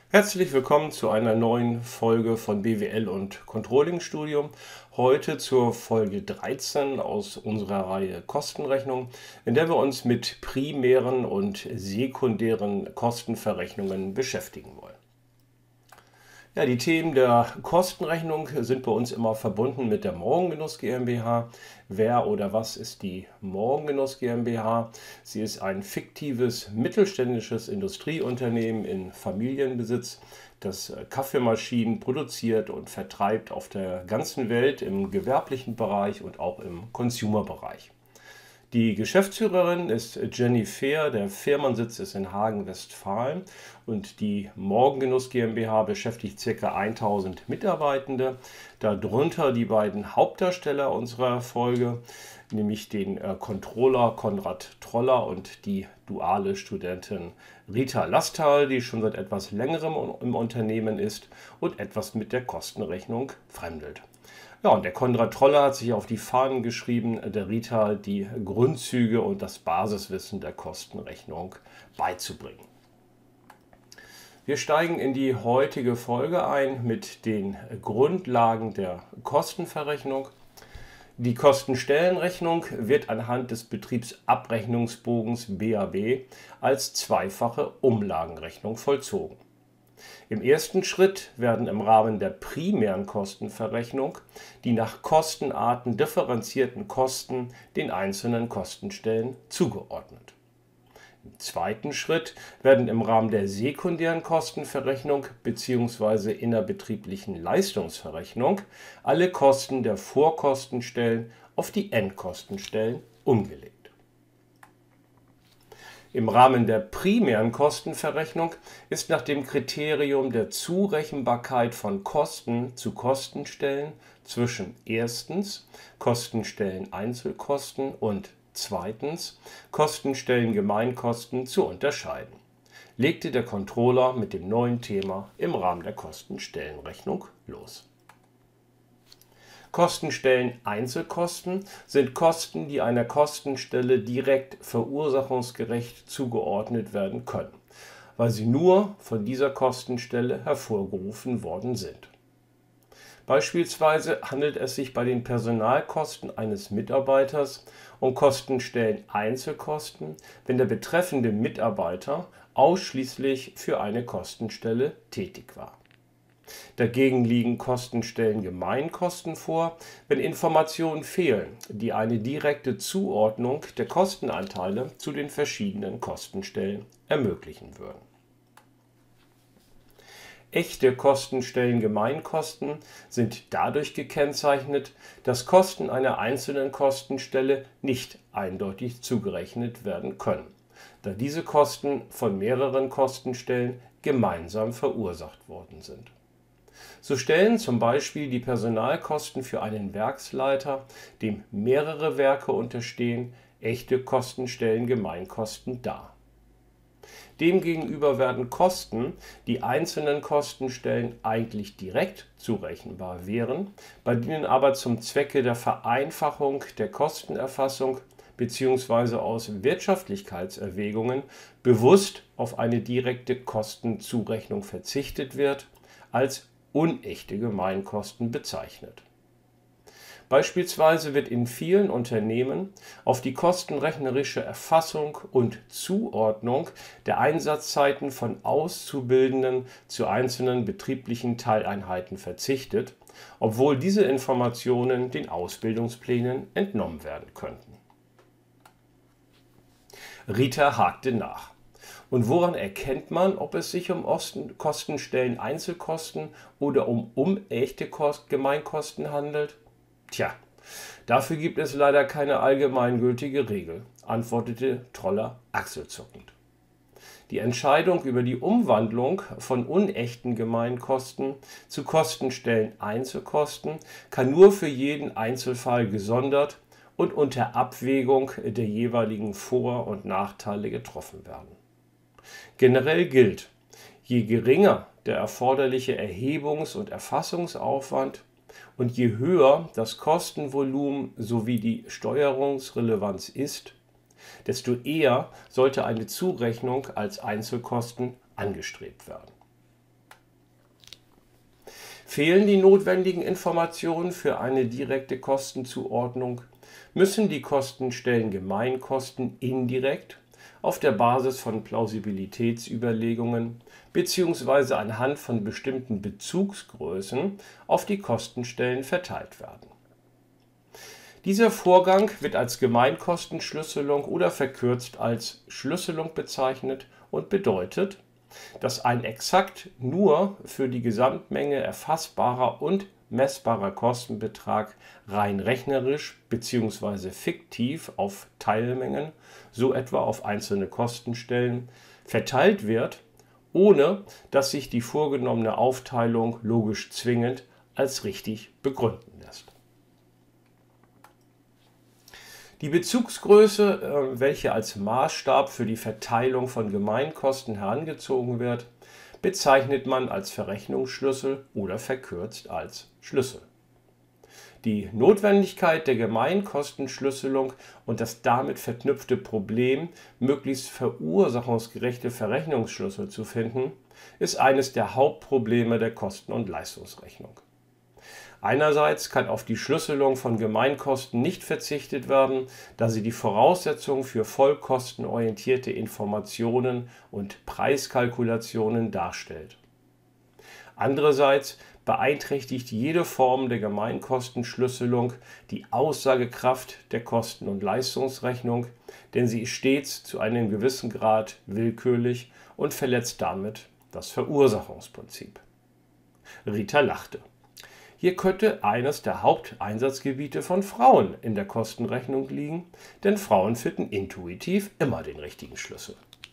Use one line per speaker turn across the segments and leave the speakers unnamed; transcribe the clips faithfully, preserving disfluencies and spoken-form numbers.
Herzlich willkommen zu einer neuen Folge von B W L und Controlling Studium. Heute zur Folge dreizehn aus unserer Reihe Kostenrechnung, in der wir uns mit primären und sekundären Kostenverrechnungen beschäftigen wollen. Ja, die Themen der Kostenrechnung sind bei uns immer verbunden mit der Morgengenuss GmbH. Wer oder was ist die Morgengenuss GmbH? Sie ist ein fiktives mittelständisches Industrieunternehmen in Familienbesitz, das Kaffeemaschinen produziert und vertreibt auf der ganzen Welt im gewerblichen Bereich und auch im Consumer-Bereich. Die Geschäftsführerin ist Jenny Fehr, der Firmensitz ist in Hagen, Westfalen und die Morgengenuss GmbH beschäftigt ca. tausend Mitarbeitende, darunter die beiden Hauptdarsteller unserer Folge, nämlich den äh, Controller Konrad Troller und die duale Studentin Rita Lastal, die schon seit etwas längerem im Unternehmen ist und etwas mit der Kostenrechnung fremdelt. Ja, und der Konrad Troller hat sich auf die Fahnen geschrieben, der Rita die Grundzüge und das Basiswissen der Kostenrechnung beizubringen. Wir steigen in die heutige Folge ein mit den Grundlagen der Kostenverrechnung. Die Kostenstellenrechnung wird anhand des Betriebsabrechnungsbogens B A B als zweifache Umlagenrechnung vollzogen. Im ersten Schritt werden im Rahmen der primären Kostenverrechnung die nach Kostenarten differenzierten Kosten den einzelnen Kostenstellen zugeordnet. Im zweiten Schritt werden im Rahmen der sekundären Kostenverrechnung bzw. innerbetrieblichen Leistungsverrechnung alle Kosten der Vorkostenstellen auf die Endkostenstellen umgelegt. Im Rahmen der primären Kostenverrechnung ist nach dem Kriterium der Zurechenbarkeit von Kosten zu Kostenstellen zwischen erstens Kostenstellen Einzelkosten und zweitens Kostenstellen Gemeinkosten zu unterscheiden, legte der Controller mit dem neuen Thema im Rahmen der Kostenstellenrechnung los. Kostenstellen Einzelkosten sind Kosten, die einer Kostenstelle direkt verursachungsgerecht zugeordnet werden können, weil sie nur von dieser Kostenstelle hervorgerufen worden sind. Beispielsweise handelt es sich bei den Personalkosten eines Mitarbeiters um Kostenstellen Einzelkosten, wenn der betreffende Mitarbeiter ausschließlich für eine Kostenstelle tätig war. Dagegen liegen Kostenstellen Gemeinkosten vor, wenn Informationen fehlen, die eine direkte Zuordnung der Kostenanteile zu den verschiedenen Kostenstellen ermöglichen würden. Echte Kostenstellen Gemeinkosten sind dadurch gekennzeichnet, dass Kosten einer einzelnen Kostenstelle nicht eindeutig zugerechnet werden können, da diese Kosten von mehreren Kostenstellen gemeinsam verursacht worden sind. So stellen zum Beispiel die Personalkosten für einen Werksleiter, dem mehrere Werke unterstehen, echte Kostenstellen Gemeinkosten dar. Demgegenüber werden Kosten, die einzelnen Kostenstellen eigentlich direkt zurechenbar wären, bei denen aber zum Zwecke der Vereinfachung der Kostenerfassung bzw. aus Wirtschaftlichkeitserwägungen bewusst auf eine direkte Kostenzurechnung verzichtet wird, als unechte Gemeinkosten bezeichnet. Beispielsweise wird in vielen Unternehmen auf die kostenrechnerische Erfassung und Zuordnung der Einsatzzeiten von Auszubildenden zu einzelnen betrieblichen Teileinheiten verzichtet, obwohl diese Informationen den Ausbildungsplänen entnommen werden könnten. Rita hakte nach. Und woran erkennt man, ob es sich um Kostenstellen Einzelkosten oder um unechte Gemeinkosten handelt? Tja, dafür gibt es leider keine allgemeingültige Regel, antwortete Troller achselzuckend. Die Entscheidung über die Umwandlung von unechten Gemeinkosten zu Kostenstellen Einzelkosten kann nur für jeden Einzelfall gesondert und unter Abwägung der jeweiligen Vor- und Nachteile getroffen werden. Generell gilt, je geringer der erforderliche Erhebungs- und Erfassungsaufwand und je höher das Kostenvolumen sowie die Steuerungsrelevanz ist, desto eher sollte eine Zurechnung als Einzelkosten angestrebt werden. Fehlen die notwendigen Informationen für eine direkte Kostenzuordnung, müssen die Kostenstellen Gemeinkosten indirekt auf der Basis von Plausibilitätsüberlegungen bzw. anhand von bestimmten Bezugsgrößen auf die Kostenstellen verteilt werden. Dieser Vorgang wird als Gemeinkostenschlüsselung oder verkürzt als Schlüsselung bezeichnet und bedeutet, dass ein exakt nur für die Gesamtmenge erfassbarer und messbarer Kostenbetrag rein rechnerisch bzw. fiktiv auf Teilmengen, so etwa auf einzelne Kostenstellen, verteilt wird, ohne dass sich die vorgenommene Aufteilung logisch zwingend als richtig begründen lässt. Die Bezugsgröße, welche als Maßstab für die Verteilung von Gemeinkosten herangezogen wird, bezeichnet man als Verrechnungsschlüssel oder verkürzt als Schlüssel. Die Notwendigkeit der Gemeinkostenschlüsselung und das damit verknüpfte Problem, möglichst verursachungsgerechte Verrechnungsschlüssel zu finden, ist eines der Hauptprobleme der Kosten- und Leistungsrechnung. Einerseits kann auf die Schlüsselung von Gemeinkosten nicht verzichtet werden, da sie die Voraussetzung für vollkostenorientierte Informationen und Preiskalkulationen darstellt. Andererseits beeinträchtigt jede Form der Gemeinkostenschlüsselung die Aussagekraft der Kosten- und Leistungsrechnung, denn sie ist stets zu einem gewissen Grad willkürlich und verletzt damit das Verursachungsprinzip. Rita lachte. Hier könnte eines der Haupteinsatzgebiete von Frauen in der Kostenrechnung liegen, denn Frauen finden intuitiv immer den richtigen Schlüssel.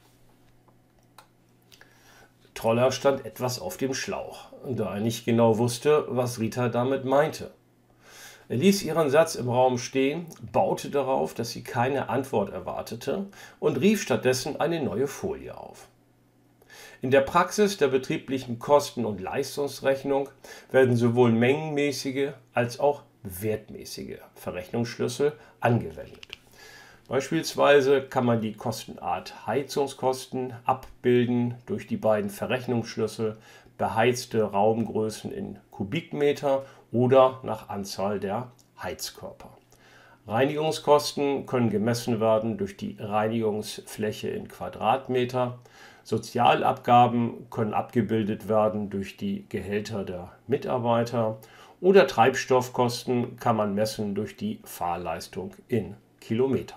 Troller stand etwas auf dem Schlauch, da er nicht genau wusste, was Rita damit meinte. Er ließ ihren Satz im Raum stehen, baute darauf, dass sie keine Antwort erwartete und rief stattdessen eine neue Folie auf. In der Praxis der betrieblichen Kosten- und Leistungsrechnung werden sowohl mengenmäßige als auch wertmäßige Verrechnungsschlüssel angewendet. Beispielsweise kann man die Kostenart Heizungskosten abbilden durch die beiden Verrechnungsschlüssel beheizte Raumgrößen in Kubikmeter oder nach Anzahl der Heizkörper. Reinigungskosten können gemessen werden durch die Reinigungsfläche in Quadratmeter. Sozialabgaben können abgebildet werden durch die Gehälter der Mitarbeiter oder Treibstoffkosten kann man messen durch die Fahrleistung in Kilometer.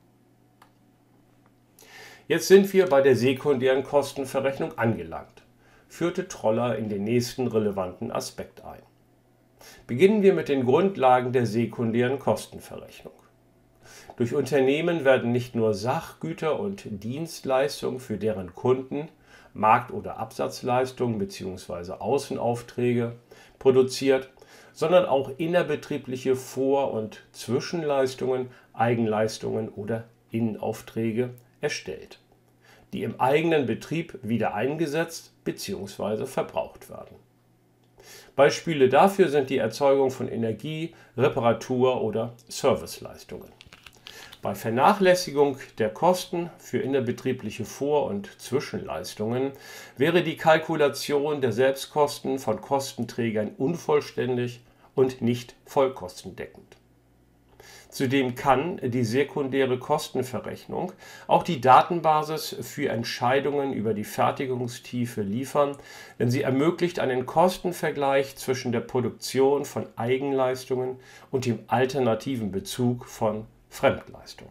Jetzt sind wir bei der sekundären Kostenverrechnung angelangt, führte Troller in den nächsten relevanten Aspekt ein. Beginnen wir mit den Grundlagen der sekundären Kostenverrechnung. Durch Unternehmen werden nicht nur Sachgüter und Dienstleistungen für deren Kunden, Markt- oder Absatzleistungen bzw. Außenaufträge produziert, sondern auch innerbetriebliche Vor- und Zwischenleistungen, Eigenleistungen oder Innenaufträge erstellt, die im eigenen Betrieb wieder eingesetzt bzw. verbraucht werden. Beispiele dafür sind die Erzeugung von Energie, Reparatur- oder Serviceleistungen. Bei Vernachlässigung der Kosten für innerbetriebliche Vor- und Zwischenleistungen wäre die Kalkulation der Selbstkosten von Kostenträgern unvollständig und nicht vollkostendeckend. Zudem kann die sekundäre Kostenverrechnung auch die Datenbasis für Entscheidungen über die Fertigungstiefe liefern, denn sie ermöglicht einen Kostenvergleich zwischen der Produktion von Eigenleistungen und dem alternativen Bezug von Fremdleistungen.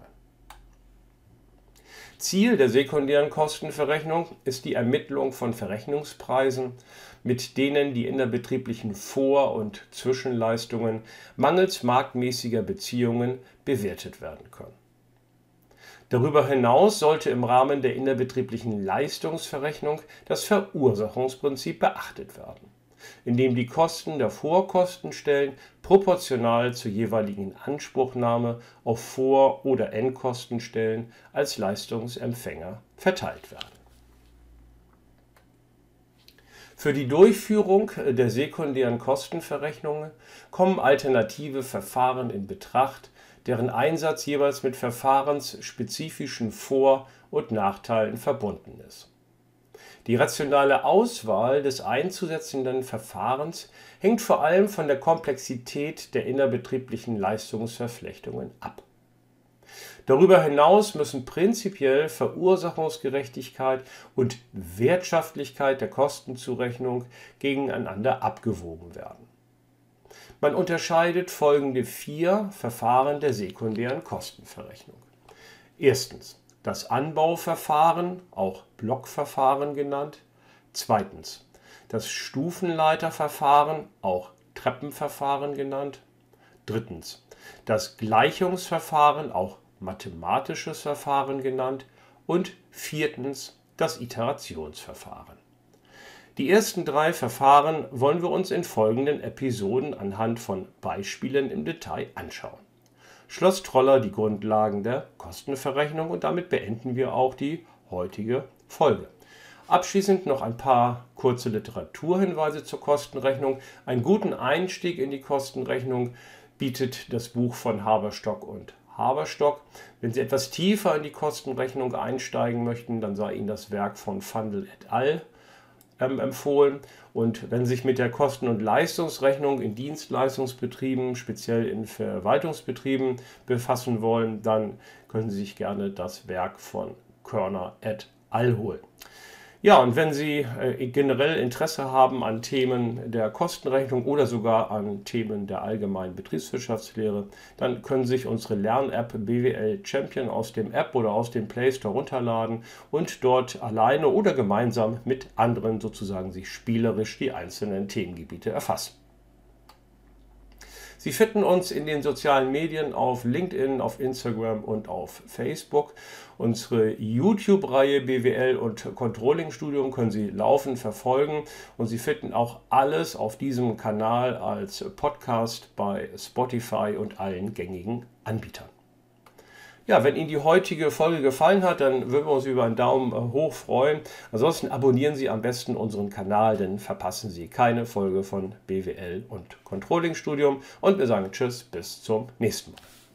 Ziel der sekundären Kostenverrechnung ist die Ermittlung von Verrechnungspreisen, mit denen die innerbetrieblichen Vor- und Zwischenleistungen mangels marktmäßiger Beziehungen bewertet werden können. Darüber hinaus sollte im Rahmen der innerbetrieblichen Leistungsverrechnung das Verursachungsprinzip beachtet werden, indem die Kosten der Vorkostenstellen proportional zur jeweiligen Anspruchnahme auf Vor- oder Endkostenstellen als Leistungsempfänger verteilt werden. Für die Durchführung der sekundären Kostenverrechnungen kommen alternative Verfahren in Betracht, deren Einsatz jeweils mit verfahrensspezifischen Vor- und Nachteilen verbunden ist. Die rationale Auswahl des einzusetzenden Verfahrens hängt vor allem von der Komplexität der innerbetrieblichen Leistungsverflechtungen ab. Darüber hinaus müssen prinzipiell Verursachungsgerechtigkeit und Wirtschaftlichkeit der Kostenzurechnung gegeneinander abgewogen werden. Man unterscheidet folgende vier Verfahren der sekundären Kostenverrechnung. Erstens das Anbauverfahren, auch Blockverfahren genannt. Zweitens das Stufenleiterverfahren, auch Treppenverfahren genannt. Drittens das Gleichungsverfahren, auch mathematisches Verfahren genannt. Und viertens das Iterationsverfahren. Die ersten drei Verfahren wollen wir uns in folgenden Episoden anhand von Beispielen im Detail anschauen. Schloss Troller die Grundlagen der Kostenverrechnung und damit beenden wir auch die heutige Folge. Abschließend noch ein paar kurze Literaturhinweise zur Kostenrechnung. Einen guten Einstieg in die Kostenrechnung bietet das Buch von Haberstock und Haberstock. Wenn Sie etwas tiefer in die Kostenrechnung einsteigen möchten, dann sei Ihnen das Werk von Vandel et al. empfohlen. Und wenn Sie sich mit der Kosten- und Leistungsrechnung in Dienstleistungsbetrieben, speziell in Verwaltungsbetrieben befassen wollen, dann können Sie sich gerne das Werk von Körner et al. Holen. Ja, und wenn Sie äh, generell Interesse haben an Themen der Kostenrechnung oder sogar an Themen der allgemeinen Betriebswirtschaftslehre, dann können Sie sich unsere Lern-App B W L Champion aus dem App oder aus dem Play Store runterladen und dort alleine oder gemeinsam mit anderen sozusagen sich spielerisch die einzelnen Themengebiete erfassen. Sie finden uns in den sozialen Medien auf LinkedIn, auf Instagram und auf Facebook. Unsere YouTube-Reihe B W L und Controlling Studium können Sie laufend verfolgen und Sie finden auch alles auf diesem Kanal als Podcast bei Spotify und allen gängigen Anbietern. Ja, wenn Ihnen die heutige Folge gefallen hat, dann würden wir uns über einen Daumen hoch freuen. Ansonsten abonnieren Sie am besten unseren Kanal, dann verpassen Sie keine Folge von B W L und Controlling Studium. Und wir sagen Tschüss, bis zum nächsten Mal.